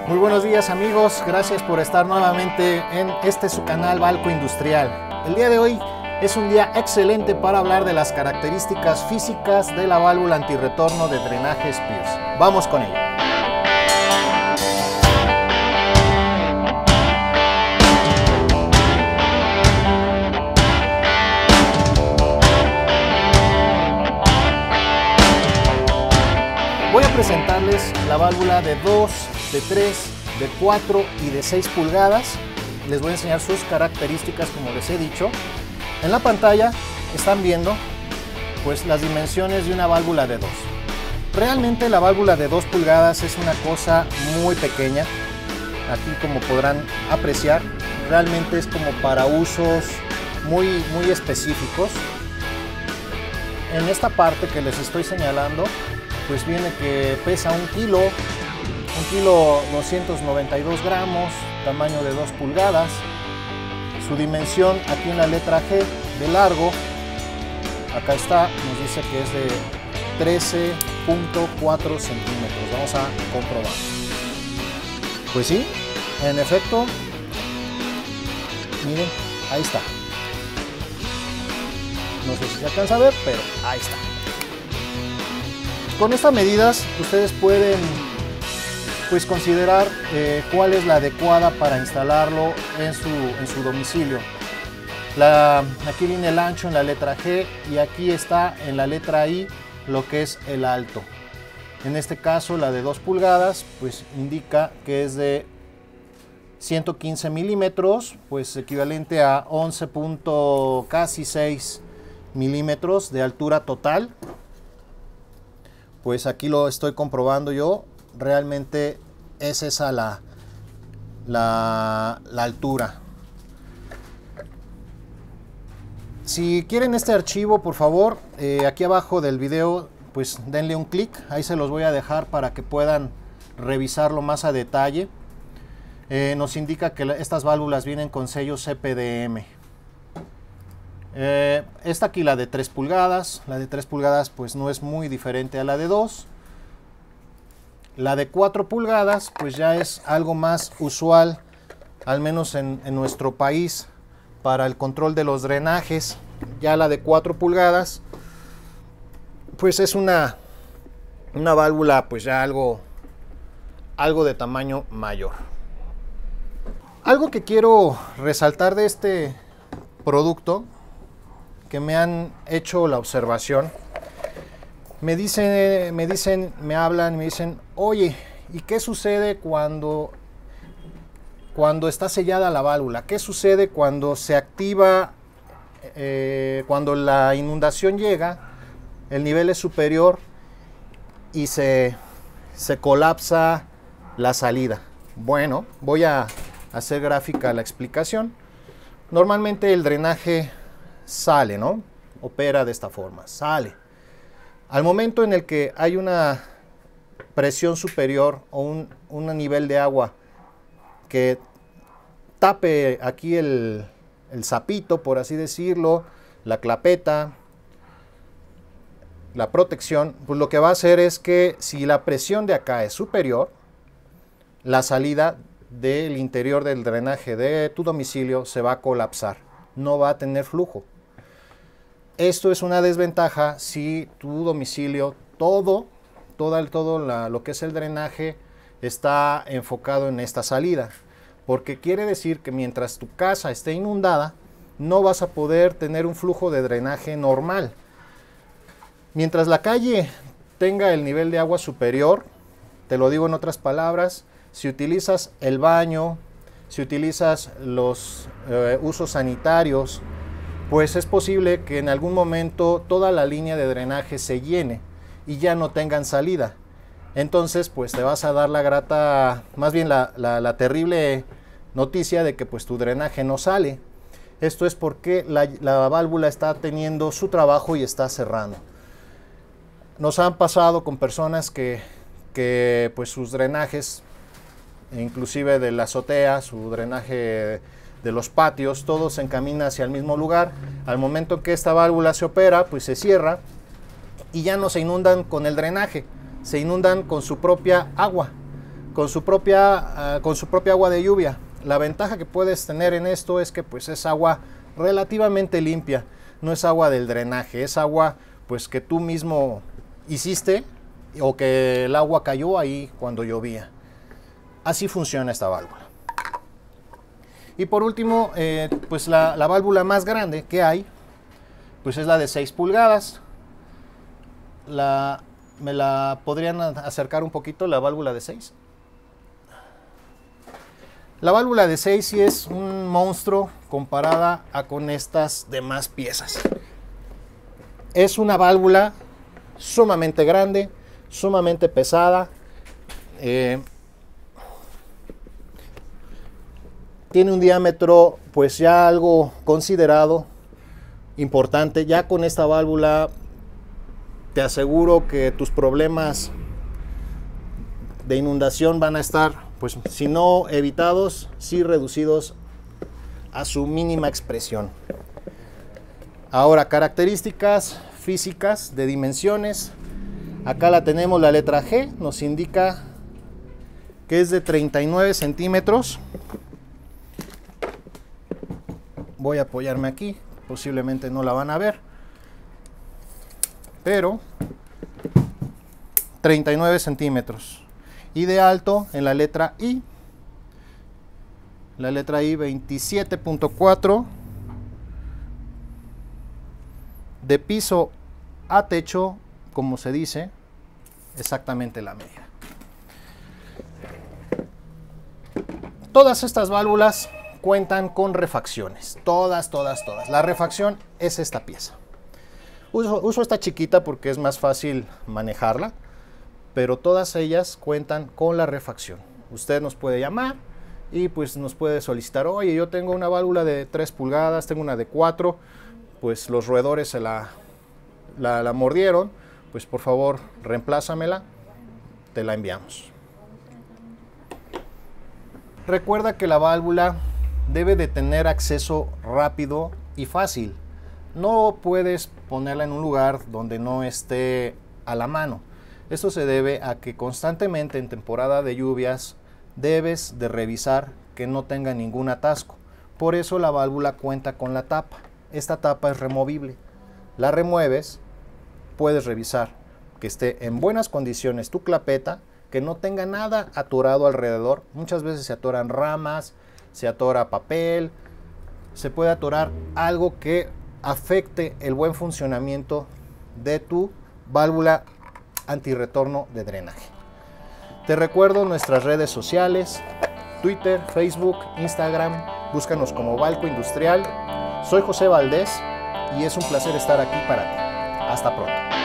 Muy buenos días amigos, gracias por estar nuevamente en su canal Balco Industrial. El día de hoy es un día excelente para hablar de las características físicas de la válvula antirretorno de drenaje Spears. Vamos con ello. Voy a presentarles la válvula de 2, de 3, de 4 y de 6 pulgadas. Les voy a enseñar sus características como les he dicho. En la pantalla están viendo pues las dimensiones de una válvula de 2. Realmente la válvula de 2 pulgadas es una cosa muy pequeña. Aquí como podrán apreciar, realmente es como para usos muy específicos. En esta parte que les estoy señalando, pues viene que pesa 1 kilo 292 gramos, tamaño de 2 pulgadas. Su dimensión aquí en la letra G de largo, acá está, nos dice que es de 13.4 centímetros. Vamos a comprobar. Pues sí, en efecto, miren, ahí está. No sé si se alcanza a ver, pero ahí está. Con estas medidas ustedes pueden pues considerar cuál es la adecuada para instalarlo en su domicilio. Aquí viene el ancho en la letra G y aquí está en la letra I lo que es el alto. En este caso la de 2 pulgadas pues indica que es de 115 milímetros, pues equivalente a 11.6 milímetros de altura total. Pues aquí lo estoy comprobando yo, realmente es esa la altura. Si quieren este archivo, por favor, aquí abajo del video, pues denle un clic, ahí se los voy a dejar para que puedan revisarlo más a detalle. Nos indica que estas válvulas vienen con sello CPDM. Esta aquí, la de 3 pulgadas, pues no es muy diferente a la de 2. La de 4 pulgadas pues ya es algo más usual, al menos en nuestro país, para el control de los drenajes. Ya la de 4 pulgadas pues es una válvula pues ya algo de tamaño mayor. Algo que quiero resaltar de este producto, que me han hecho la observación, me hablan y me dicen, oye, ¿y qué sucede cuando está sellada la válvula? ¿Qué sucede cuando se activa, cuando la inundación llega, el nivel es superior y se colapsa la salida? Bueno, voy a hacer gráfica la explicación. Normalmente el drenaje sale, ¿no? Opera de esta forma, sale. Al momento en el que hay una presión superior o un nivel de agua que tape aquí el zapito, por así decirlo, la clapeta, la protección, pues lo que va a hacer es que si la presión de acá es superior, la salida del interior del drenaje de tu domicilio se va a colapsar, no va a tener flujo. Esto es una desventaja si tu domicilio, todo lo que es el drenaje está enfocado en esta salida, porque quiere decir que mientras tu casa esté inundada, no vas a poder tener un flujo de drenaje normal. Mientras la calle tenga el nivel de agua superior, te lo digo en otras palabras, si utilizas el baño, si utilizas los usos sanitarios, pues es posible que en algún momento toda la línea de drenaje se llene y ya no tengan salida. Entonces pues te vas a dar la grata, más bien la terrible noticia de que pues tu drenaje no sale. Esto es porque la válvula está teniendo su trabajo y está cerrando. Nos han pasado con personas que pues sus drenajes, inclusive de la azotea, su drenaje de los patios, todo se encamina hacia el mismo lugar. Al momento que esta válvula se opera, pues se cierra y ya no se inundan con el drenaje, se inundan con su propia agua. con su propia agua de lluvia. La ventaja que puedes tener en esto es que pues es agua relativamente limpia, no es agua del drenaje, es agua pues que tú mismo hiciste o que el agua cayó ahí cuando llovía. Así funciona esta válvula. Y por último, pues la válvula más grande que hay, pues es la de 6 pulgadas. ¿Me la podrían acercar un poquito, la válvula de 6? La válvula de 6 sí es un monstruo comparada con estas demás piezas. Es una válvula sumamente grande, sumamente pesada. Tiene un diámetro pues ya algo considerado, importante. Ya con esta válvula te aseguro que tus problemas de inundación van a estar, pues si no evitados, sí reducidos a su mínima expresión. Ahora, características físicas de dimensiones. Acá la tenemos, la letra G, nos indica que es de 39 centímetros. Voy a apoyarme aquí, posiblemente no la van a ver, pero 39 centímetros. Y de alto en la letra I, 27.4, de piso a techo, como se dice, exactamente la media. Todas estas válvulas cuentan con refacciones, todas. La refacción es esta pieza. Uso esta chiquita porque es más fácil manejarla, pero todas ellas cuentan con la refacción. Usted nos puede llamar y pues nos puede solicitar, oye, yo tengo una válvula de 3 pulgadas, tengo una de 4, pues los roedores se la mordieron, pues por favor reemplázamela, te la enviamos. Recuerda que la válvula debe de tener acceso rápido y fácil. No puedes ponerla en un lugar donde no esté a la mano. Esto se debe a que constantemente en temporada de lluvias debes de revisar que no tenga ningún atasco. Por eso la válvula cuenta con la tapa. Esta tapa es removible. La remueves, puedes revisar que esté en buenas condiciones tu clapeta, que no tenga nada atorado alrededor. Muchas veces se atoran ramas, se atora papel, se puede atorar algo que afecte el buen funcionamiento de tu válvula antirretorno de drenaje. Te recuerdo nuestras redes sociales, Twitter, Facebook, Instagram, búscanos como Balco Industrial. Soy José Valdés y es un placer estar aquí para ti. Hasta pronto.